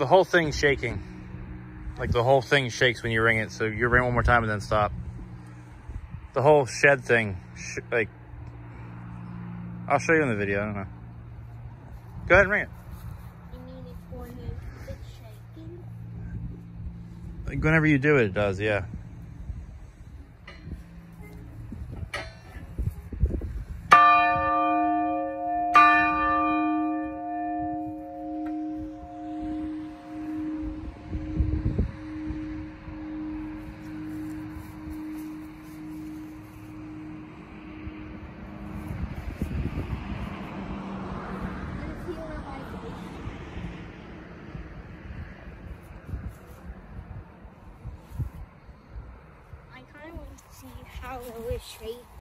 whole thing's shaking. Like the whole thing shakes when you ring it. So you ring one more time and then stop. The whole shed thing, like, I'll show you in the video. I don't know. Go ahead and ring it. You mean it's shaking? Like whenever you do it, it does, yeah. I kind of want to see how it was shaped.